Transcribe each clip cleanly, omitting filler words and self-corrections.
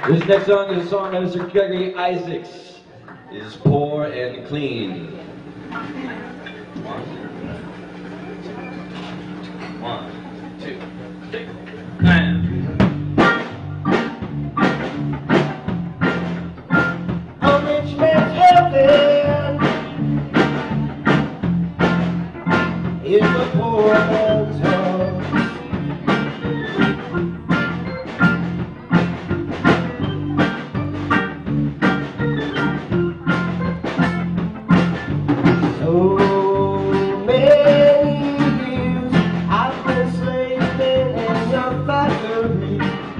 This next song is a song by Mr. Gregory is Poor and Clean. One, two, three, and a rich man's heaven is a poor man's hell. So many years I've been slaving in your factory.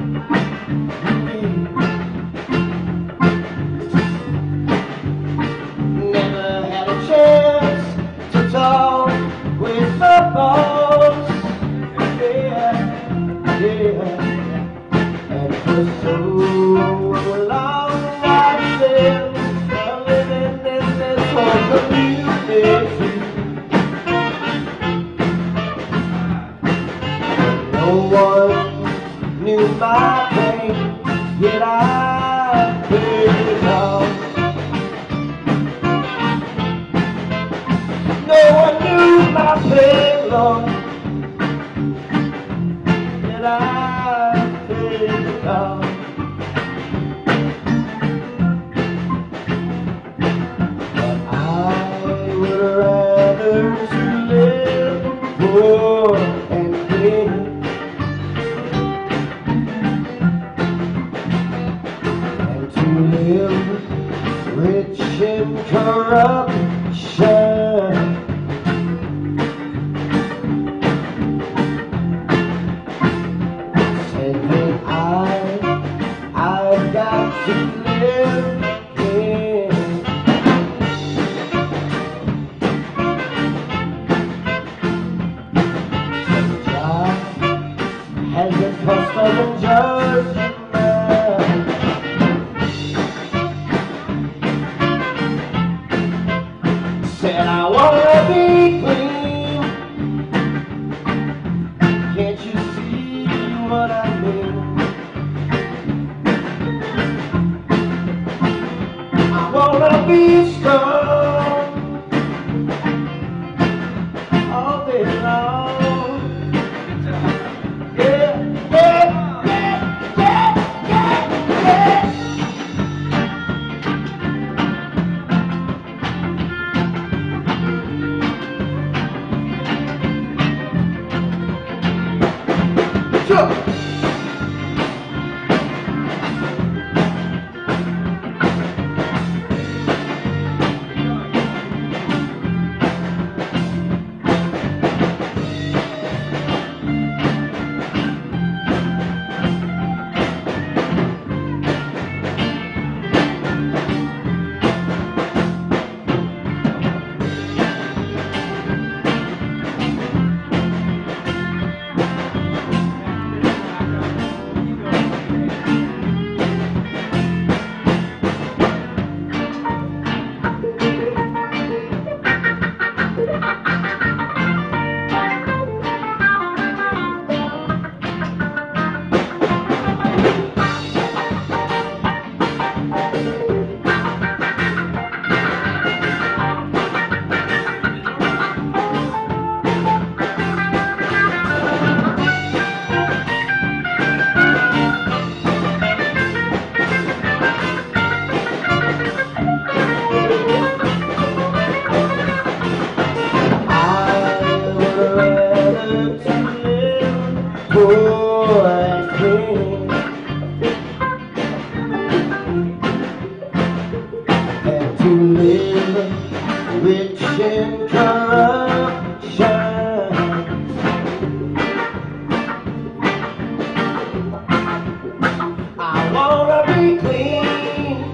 Never had a chance to talk with the boss. Yeah, yeah. And for so long I've been living in this whole community. No one knew my pain, yet I paid it all. No one knew my pain, Lord, yet I paid it all. But I would rather to live poor and clean and to live rich in corruption. I've got to live here. The job has a custom and judgment. Said I wanna be clean. Can't you see what I mean? I wanna be strong all day long. Yeah, yeah, yeah, yeah, yeah, yeah. Sure. Poor and clean, and to live rich in corruption. I wanna be clean.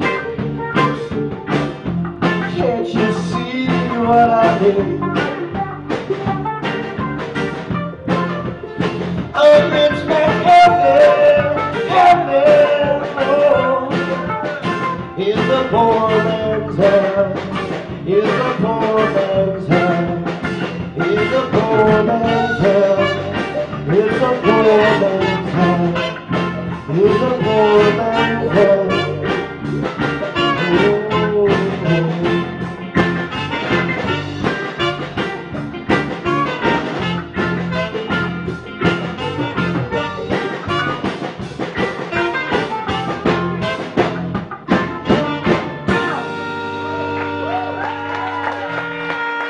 Can't you see what I mean? A rich man's heaven, oh, is a poor man's hell, is a poor man's hell, is a poor man's hell, is a poor man's hell, is a poor poor man's hell.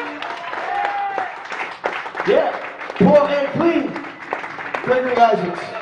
Yeah, poor and clean. Gregory Isaacs.